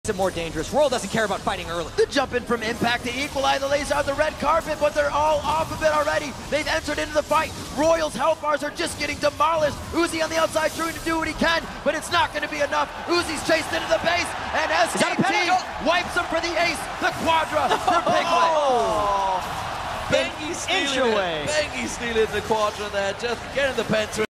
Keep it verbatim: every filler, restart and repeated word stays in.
It more dangerous. Royal doesn't care about fighting early. The jump in from Impact to equalize the laser on the red carpet, but they're all off of it already. They've entered into the fight. Royal's health bars are just getting demolished. Uzi on the outside trying to do what he can, but it's not going to be enough. Uzi's chased into the base, and S K T wipes him for the ace, the quadra for Piglet. Oh, Bengi stealing it. Bengi stealing the quadra there, just getting the penta.